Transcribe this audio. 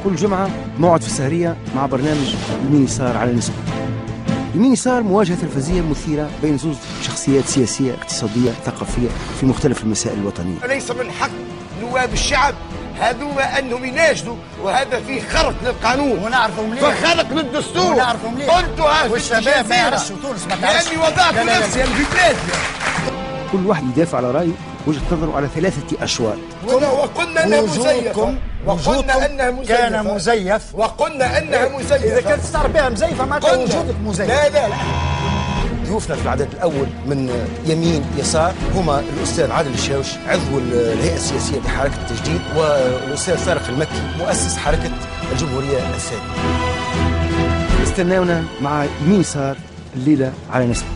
كل جمعة موعد في السهرية مع برنامج يمين يسار على نسبة. يمين يسار مواجهة تلفزية مثيرة بين زوج شخصيات سياسية اقتصادية ثقافية في مختلف المسائل الوطنية. ليس من حق نواب الشعب هذوما انهم يناشدوا، وهذا فيه خرق للقانون ونعرفوا مليح وخرق للدستور ونعرفوا مليح. قلتها والشباب ما يعرفش تونس ما تعرفش لاني وضعت نفسي في بلادي. كل واحد يدافع على رأيه وجهة نظره على 3 أشواط. وقلنا انها مزيفه، وقلنا انها مزيفه، كان مزيف، وقلنا انها مزيفه. اذا كانت تستعرف بها مزيفه معناتها وجودك مزيف. لا ضيوفنا في العدد الأول من يمين يسار هما الأستاذ عادل الشاوش عضو الهيئة السياسية لحركة التجديد، والأستاذ طارق المكي مؤسس حركة الجمهورية الثانية. استناونا مع يمين يسار الليلة على نسبة.